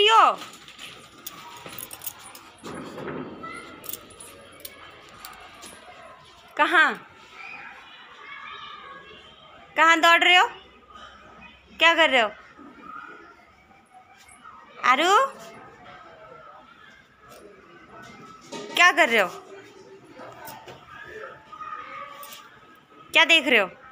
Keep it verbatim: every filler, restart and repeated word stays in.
रही हो? कहाँ कहाँ दौड़ रहे हो? क्या कर रहे हो? आरू क्या कर रहे हो? क्या देख रहे हो?